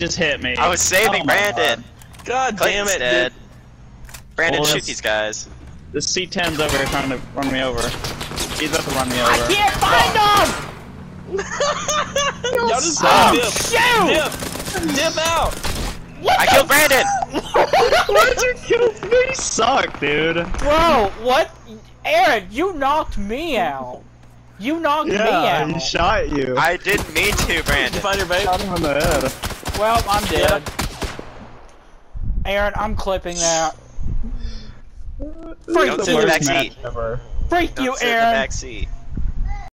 just hit me. I was saving Oh my Brandon. God damn it, dead. dude. Brandon, Well, shoot these guys. The C10's over here trying to run me over. He's about to run me over. I can't find him! Y'all just suck. dip out. I killed Brandon! Why'd you kill me? You suck, dude. Bro, what? Aaron, you knocked me out. You knocked me Yeah, out. he shot you. I didn't mean to, Did you Brandon. find your bait? Shot him in the head. Well, I'm dead. Aaron, I'm clipping that. This Freak is Don't the sit in the worst back match seat. ever. Freak Don't you, sit in the Aaron. back seat.